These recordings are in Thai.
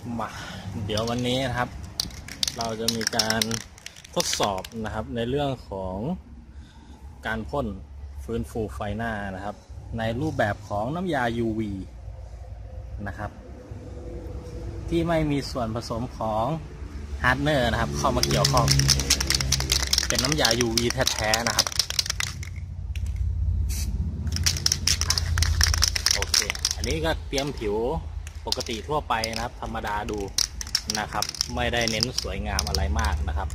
มาเดี๋ยววันนี้นะครับเราจะมีการทดสอบนะครับในเรื่องของการพ่นฟื้นฟูไฟหน้านะครับในรูปแบบของน้ำยา UV นะครับที่ไม่มีส่วนผสมของฮาร์ดเนอร์นะครับเข้ามาเกี่ยวข้องเป็นน้ำยา UV แท้ๆนะครับโอเคอันนี้ก็เตรียมผิวปกติทั่วไปนะครับธรรมดาดูนะครับไม่ได้เน้นสวยงามอะไรมากนะครับ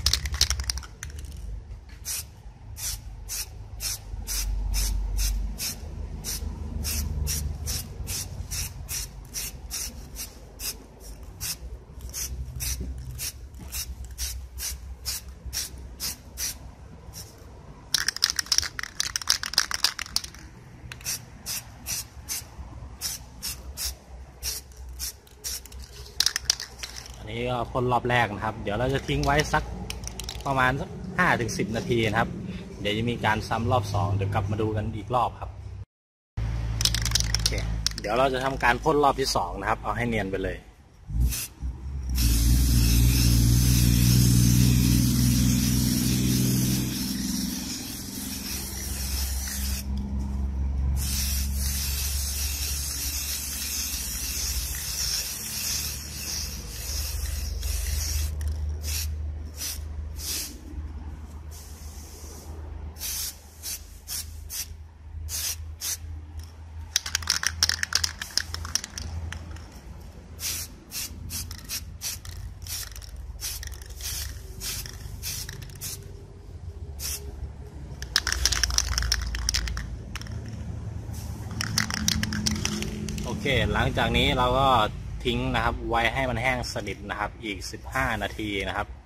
อันนี้ก็พ่นรอบแรกนะครับเดี๋ยวเราจะทิ้งไว้สักประมาณสัก5-10 นาทีนะครับเดี๋ยวจะมีการซ้ำรอบ2เดี๋ยวกลับมาดูกันอีกรอบครับโอเคเดี๋ยวเราจะทำการพ่นรอบที่2นะครับเอาให้เนียนไปเลยโอเคหลังจากนี้เราก็ทิ้งนะครับไว้ให้มันแห้งสนิทนะครับอีก15 นาทีนะครับ